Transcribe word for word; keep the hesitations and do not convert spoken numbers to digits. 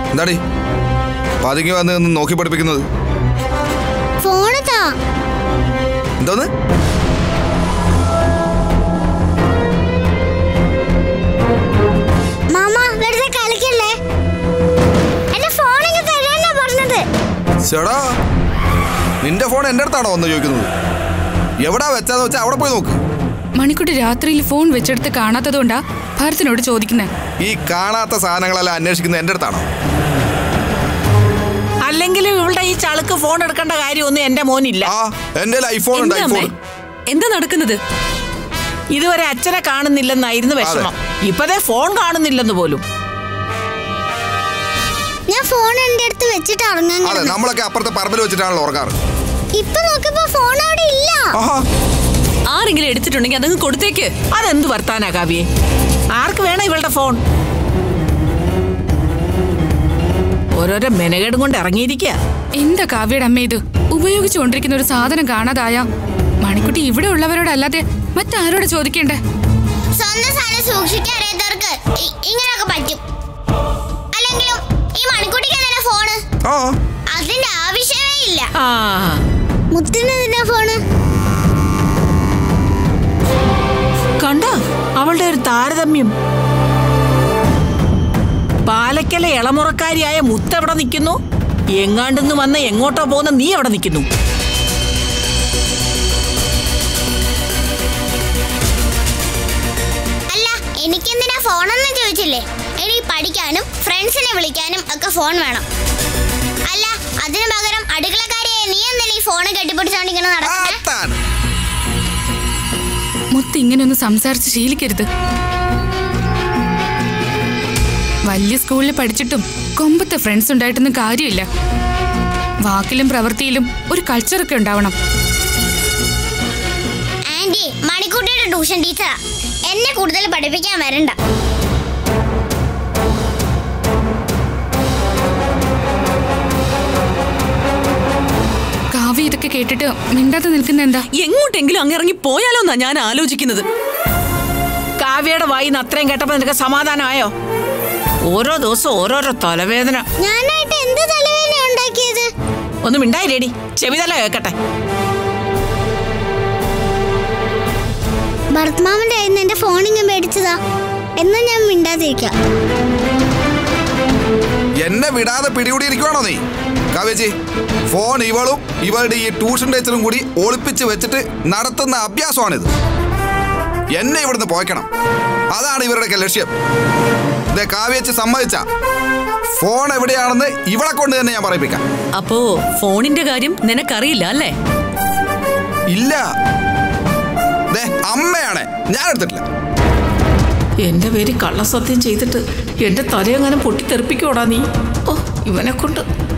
എന്താടി പതുങ്ങി വന്ന് നിന്ന് നോക്കി പഠിപ്പിക്കുന്നത്? എന്തോന്ന്? ചേടാ നിന്റെ ഫോൺ എന്റെ അടുത്താണോ വന്ന് ചോദിക്കുന്നത്? എവിടാ വെച്ചാന്ന് വെച്ചാ അവിടെ പോയി നോക്ക്. മണിക്കുട്ടി രാത്രിയിൽ ഫോൺ വെച്ചെടുത്ത് കാണാത്തതുകൊണ്ടാ ഭാരതിനോട് ചോദിക്കുന്നത്. ഈ കാണാത്ത സാധനങ്ങളെല്ലാം അന്വേഷിക്കുന്നത് എന്റെ അടുത്താണോ? അല്ലെങ്കിലും ഇവളുടെ ഈ ചളുക്ക് ഫോൺ എടുക്കേണ്ട കാര്യമൊന്നും എന്റെ മോനില്ല. എന്റെ ഐഫോൺ ഉണ്ട്. ഐഫോൺ എന്താ നടക്കുന്നത്? ഇതുവരെ അച്ഛനെ കാണുന്നില്ലെന്നായിരുന്നു വിഷമം. ഇപ്പതേ ഫോൺ കാണുന്നില്ലെന്ന് പോലും. ഞാൻ ഫോൺ എന്റെ അടുത്ത് വെച്ചിട്ട് ഉറങ്ങാൻ. അതെ, നമ്മളൊക്കെ അപ്പുറത്തെ പറമ്പിൽ വെച്ചിട്ടാണല്ലോ ഉറങ്ങാറ്. ഇപ്പൊ നോക്കിയപ്പോ ഫോൺ അവിടെ ഇല്ല. ആരെങ്കിലും എടുത്തിട്ടുണ്ടെങ്കിൽ അതങ്ങ് കൊടുത്തേക്ക്. അതെന്ത് വർത്താനാ കാവ്യേ? ആർക്ക് വേണം ഇവളുടെ ഫോൺ? ഓരോരോ മെനകേടും കൊണ്ട് ഇറങ്ങിയിരിക്കുക. എന്താ കാവ്യയുടെ അമ്മ ഇത്? ഉപയോഗിച്ചുകൊണ്ടിരിക്കുന്ന ഒരു സാധനം കാണാതായ മണിക്കുട്ടി ഇവിടെ ഉള്ളവരോടല്ലാതെ മറ്റാരോട് ചോദിക്കണ്ടേ? സ്വന്തം സാധനം സൂക്ഷിക്കാൻ അറിയാത്തവർക്ക് ഇങ്ങനെയൊക്കെ പറ്റും. അല്ലെങ്കിലും ഈ മണിക്കുട്ടിക്ക് തന്നെ ഫോണ് അതിന്റെ ആവശ്യമേ ഇല്ല. മുത്തിനെന്തിനാ ഫോണ്? കണ്ട അവളുടെ ഒരു താരതമ്യം. പാലക്കല ഇളമുറക്കാരിയായ മുത്ത് എവിടെ നിൽക്കുന്നു? എങ്ങാണ്ടെന്ന് വന്ന് എങ്ങോട്ടോ പോകുന്ന നീ എവിടെ നിൽക്കുന്നു? അല്ല, എനിക്കെന്തിനാ ഫോണെന്ന് ചോദിച്ചില്ലേ? എനിക്ക് പഠിക്കാനും ഫ്രണ്ട്സിനെ വിളിക്കാനും ഒക്കെ ഫോൺ വേണം. അല്ല, അതിനു പകരം അടുക്കളക്കാരിയായ നീ എന്തിനാ ഈ ഫോണ് കെട്ടിപ്പിടിച്ചോണ്ടിങ്ങനെ നടക്കുന്നത്? മുത്ത് ഇങ്ങനെയൊന്നും സംസാരിച്ച് ശീലിക്കരുത്. വലിയ സ്കൂളിൽ പഠിച്ചിട്ടും കൊമ്പത്തെ ഫ്രണ്ട്സ് ഉണ്ടായിട്ടൊന്നും കാര്യമില്ല. വാക്കിലും പ്രവൃത്തിയിലും ഒരു കൾച്ചറൊക്കെ ഉണ്ടാവണം. ആന്റി മണിക്കുട്ടിയുടെ ട്യൂഷൻ ടീച്ചറാ. എന്നെ കൂടുതൽ പഠിപ്പിക്കാൻ വരണ്ട. കാവ്യ ഇതൊക്കെ കേട്ടിട്ട് മിണ്ടാതെ നിൽക്കുന്ന എന്താ? എങ്ങോട്ടെങ്കിലും അങ്ങിറങ്ങി പോയാലോ എന്നാ ഞാൻ ആലോചിക്കുന്നത്. കാവ്യയുടെ വായിന്ന് അത്രയും കേട്ടപ്പോ നിനക്ക് സമാധാനമായോ? ഓരോ ദിവസം ഓരോരോ തലവേദന. ഞാനായിട്ട് എന്ത് തലവേദന ഉണ്ടാക്കിയത്? ഒന്നും മിണ്ടായില്ലേടി, ചെവിതല കേക്കട്ടെ. ഭർത്താവിന്റെ കയ്യിൽ നിന്ന് എന്റെ ഫോണിങ്ങ് മേടിച്ചതാ. എന്നാ ഞാൻ മിണ്ടാതിരിക്കാം. എന്നെ വിടാതെ പിടികൂടിയിരിക്കുവാണോ നീ? കാവ്യച്ചി, ഫോൺ ഇവളും ഇവളുടെ ഈ ട്യൂഷൻ ടീച്ചറും കൂടി ഒളിപ്പിച്ച് വെച്ചിട്ട് നടത്തുന്ന അഭ്യാസമാണിത്. എന്നെ ഇവിടുന്ന് പോയ്ക്കണം, അതാണ് ഇവരുടെയൊക്കെ ലക്ഷ്യം. കാവ്യച്ചി സമ്മതിച്ച ഫോൺ എവിടെയാണെന്ന് ഇവളെ കൊണ്ട് തന്നെ ഞാൻ പറയിപ്പിക്കാം. അപ്പോ ഫോണിന്റെ കാര്യം നിനക്കറിയില്ല അല്ലേ? ഇല്ല, അമ്മയാണ്, ഞാൻ എടുത്തിട്ടില്ല. എന്റെ പേര് കള്ളസത്യം ചെയ്തിട്ട് എന്റെ തലയെങ്ങനെ പൊട്ടിത്തെറിപ്പിക്കോടാ നീ? ഓ, ഇവനെ കൊണ്ട്